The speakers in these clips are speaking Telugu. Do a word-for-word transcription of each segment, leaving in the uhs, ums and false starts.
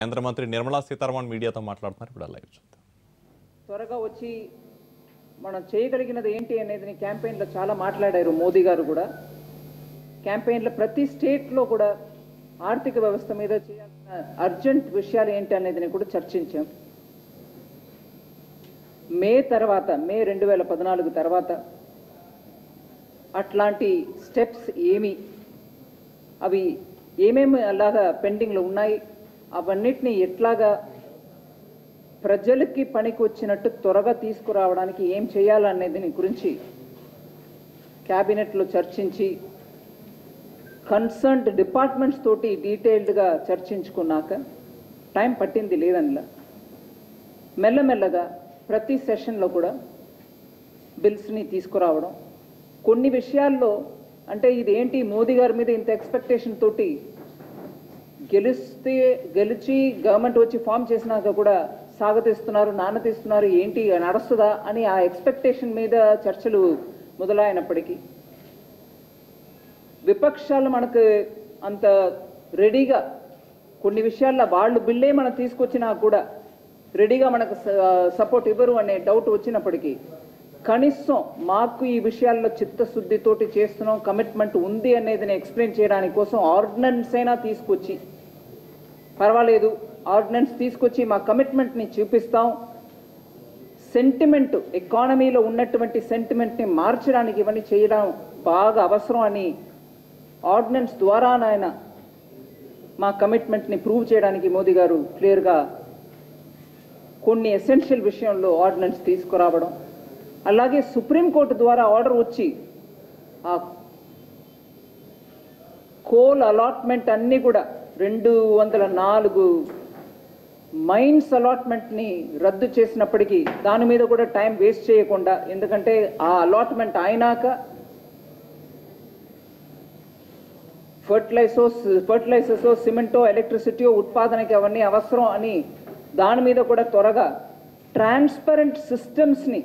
కేంద్ర మంత్రి నిర్మలా సీతారామన్ మీడియాతో మాట్లాడుతున్నారు. ఇప్పుడు లైవ్ చూద్దాం. త్వరగా వచ్చి మనం చేయగలిగినది ఏంటి అనేది క్యాంపెయిన్లో చాలా మాట్లాడారు మోదీ గారు కూడా. క్యాంపెయిన్లో ప్రతి స్టేట్లో కూడా ఆర్థిక వ్యవస్థ మీద చేయాల్సిన అర్జెంట్ విషయాలు ఏంటి అనేది కూడా చర్చించాం. మే తర్వాత మే రెండు వేల పద్నాలుగు తర్వాత అట్లాంటి స్టెప్స్ ఏమి, అవి ఏమేమి అలాగా పెండింగ్లో ఉన్నాయి, అవన్నిటిని ఎట్లాగా ప్రజలకి పనికి వచ్చినట్టు త్వరగా తీసుకురావడానికి ఏం చేయాలనేది గురించి క్యాబినెట్లో చర్చించి కన్సర్న్డ్ డిపార్ట్మెంట్స్ తోటి డీటెయిల్డ్గా చర్చించుకున్నాక టైం పట్టింది లేదనిలా మెల్లమెల్లగా ప్రతి సెషన్లో కూడా బిల్స్ని తీసుకురావడం. కొన్ని విషయాల్లో అంటే ఇదేంటి మోదీ గారి మీద ఇంత ఎక్స్పెక్టేషన్ తోటి గెలిస్తే గెలిచి గవర్నమెంట్ వచ్చి ఫామ్ చేసినాక కూడా సాగతిస్తున్నారు, నానతీస్తున్నారు, ఏంటి నడుస్తుందా అని ఆ ఎక్స్పెక్టేషన్ మీద చర్చలు మొదలైనప్పటికీ విపక్షాలు మనకు అంత రెడీగా కొన్ని విషయాల్లో వాళ్ళు బిల్లే మనం తీసుకొచ్చినా కూడా రెడీగా మనకు సపోర్ట్ ఇవ్వరు అనే డౌట్ వచ్చినప్పటికీ కనీసం మాకు ఈ విషయాల్లో చిత్తశుద్ధితోటి చేస్తున్నాం, కమిట్మెంట్ ఉంది అనేది ఎక్స్ప్లెయిన్ చేయడానికి కోసం ఆర్డినెన్స్ అయినా తీసుకొచ్చి పర్వాలేదు ఆర్డినెన్స్ తీసుకొచ్చి మా కమిట్మెంట్ని చూపిస్తాం, సెంటిమెంట్ ఎకానమీలో ఉన్నటువంటి సెంటిమెంట్ని మార్చడానికి ఇవన్నీ చేయడం బాగా అవసరం అని ఆర్డినెన్స్ ద్వారా నాయన మా కమిట్మెంట్ని ప్రూవ్ చేయడానికి మోదీ గారు క్లియర్గా కొన్ని ఎసెన్షియల్ విషయంలో ఆర్డినెన్స్ తీసుకురావడం, అలాగే సుప్రీంకోర్టు ద్వారా ఆర్డర్ వచ్చి ఆ కోల్ అలాట్మెంట్ అన్నీ కూడా రెండు వందల నాలుగు మైన్స్ అలాట్మెంట్ని రద్దు చేసినప్పటికీ దాని మీద కూడా టైం వేస్ట్ చేయకుండా, ఎందుకంటే ఆ అలాట్మెంట్ అయినాక ఫర్టిలైజర్స్ ఫర్టిలైజర్స్ సిమెంటో ఎలక్ట్రిసిటీ ఉత్పాదనకి అవన్నీ అవసరం అని దాని మీద కూడా త్వరగా ట్రాన్స్పరెంట్ సిస్టమ్స్ని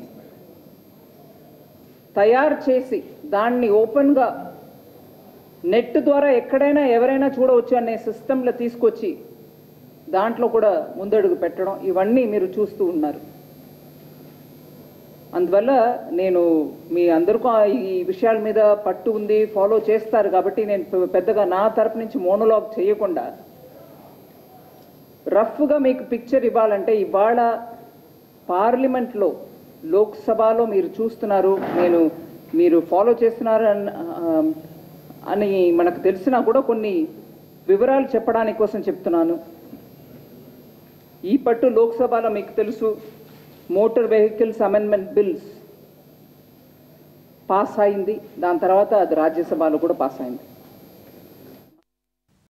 తయారు చేసి దాన్ని ఓపెన్గా నెట్ ద్వారా ఎక్కడైనా ఎవరైనా చూడవచ్చు అనే సిస్టంలో తీసుకొచ్చి దాంట్లో కూడా ముందడుగు పెట్టడం, ఇవన్నీ మీరు చూస్తూ ఉన్నారు. అందువల్ల నేను మీ అందరికీ ఈ విషయాల మీద పట్టు ఉంది, ఫాలో చేస్తారు కాబట్టి నేను పెద్దగా నా తరపు నుంచి మోనోలాగ్ చేయకుండా రఫ్గా మీకు పిక్చర్ ఇవ్వాలంటే ఇవాళ పార్లమెంట్లో లోక్సభలో మీరు చూస్తున్నారు, నేను మీరు ఫాలో చేస్తున్నారు అని మనకు తెలిసినా కూడా కొన్ని వివరాలు చెప్పడానికి కోసం చెప్తున్నాను. ఈ పట్టు లోక్సభలో మీకు తెలుసు motor vehicles amendment bills pass అయింది, దాని తర్వాత అది రాజ్యసభలో కూడా పాస్ అయింది.